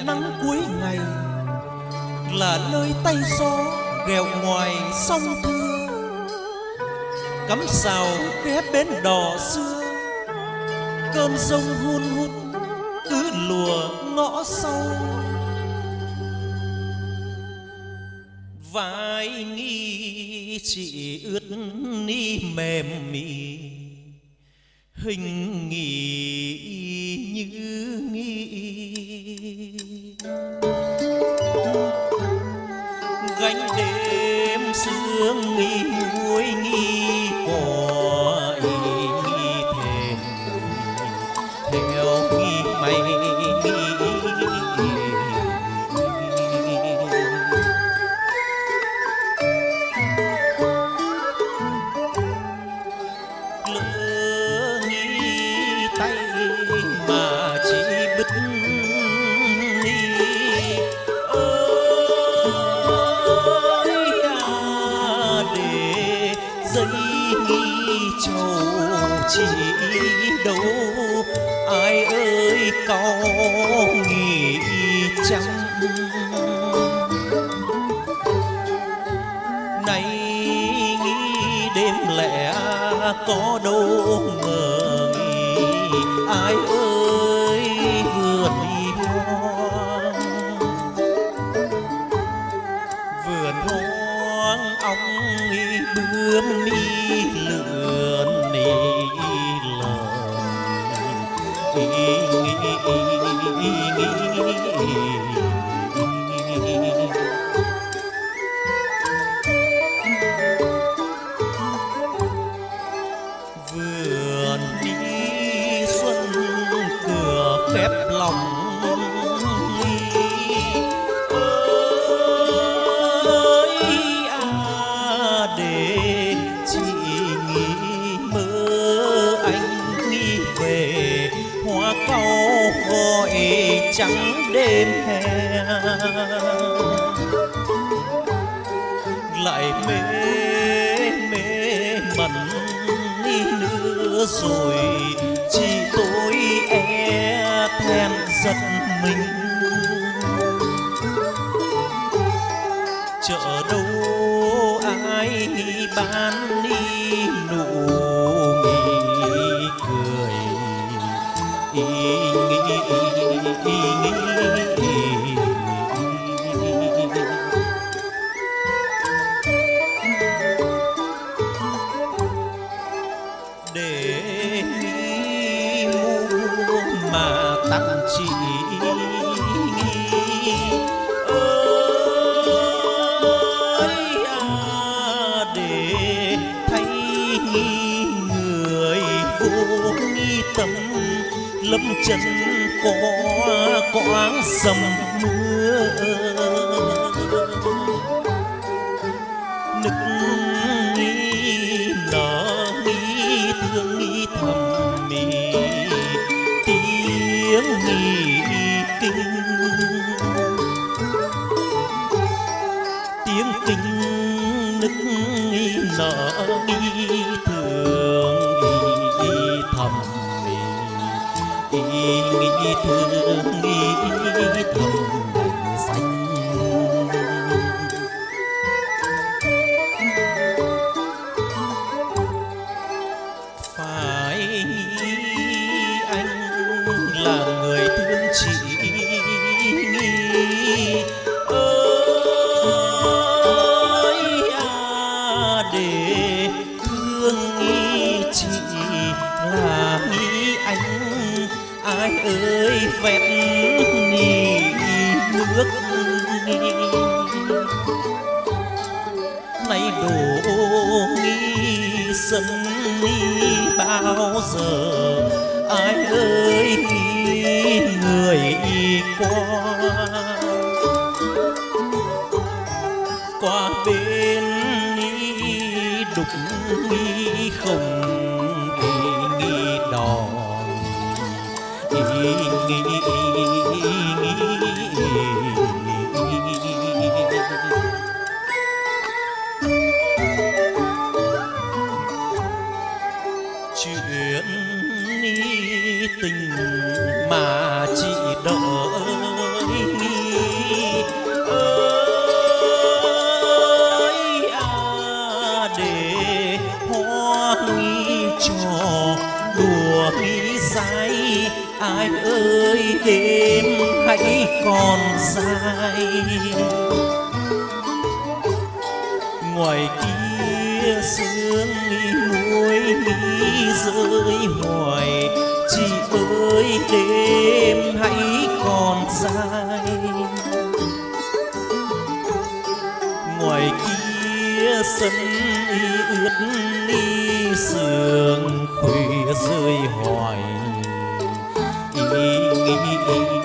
nắng cuối ngày, là nơi tay gió ghẹo ngoài sông Thưa, cắm sào ghé bến đò xưa. Cơn giông hun hút cứ lùa ngõ sâu, vai nghi chị ướt ni mềm mị, hình nghỉ như nghi. Gánh đêm sương nghi muối nghi cỏ nghi thềm theo nghi mây lỡ nghi tay mà chỉ bứt chỉ đâu ai ơi có nghĩ chăng. Nay nghĩ đêm lẻ có đâu ngờ nghĩ ai ơi vườn hoang ong bướm mi lượn vườn đi xuân cửa khép lòng ơi để chị nghĩ mơ anh nghĩ về hoa cau gọi trắng đêm hè lại mê mẩn nữa rồi chỉ tôi e thẹn giật mình. Chợ đâu ai bán đi nụ nghỉ cười để mua mà tặng chị để thấy người vô nghi tâm lâm chân có quãng dầm mưa nức nghi nở nghi thương nghi thầm mì tiếng nghi kinh tiếng kinh nức nghi nở nghi thương nghi thầm nghi thương nghi thầm xanh. Phải anh là người thương chị để thương nghĩ chị là nghĩ anh ai ơi vẹn nỉ nước nay đổ nghi sân nghi bao giờ ai ơi người qua bên đục nghi không nghi đò chuyện ni tình mà chị đợi hai ơi đêm hãy còn dài. Ngoài kia sương muối rơi hoài, chị ơi đêm hãy còn dài. Ngoài kia sân ướt sương khuya rơi hoài.